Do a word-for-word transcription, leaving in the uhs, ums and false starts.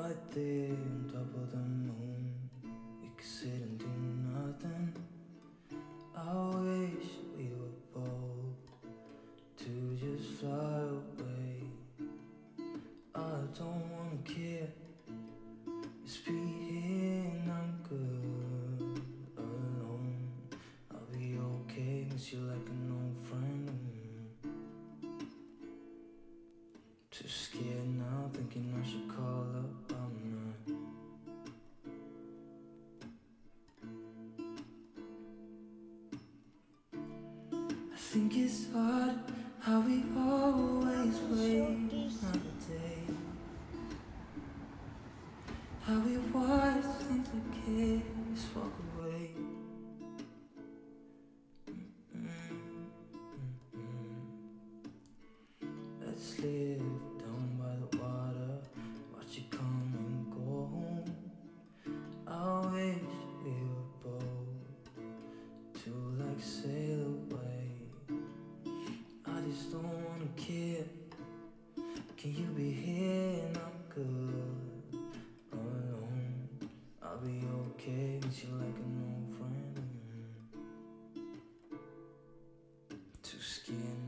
Right there on top of the moon, we could sit and do nothing. I wish we were bold to just fly away. I don't wanna care, just be here and I'm good alone. I'll be okay, miss you like an old friend. Too scared now, thinking I should call up, I'm not. I think it's hard how we always wait another day, how we watch things we can't just walk away. Mm-mm, mm-mm. Let's live down by the water, watch it come and go home. I wish we were bold to like sail away. I just don't wanna care. Can you be here and I'm good alone? I'll be okay, miss you like an old friend. Too scared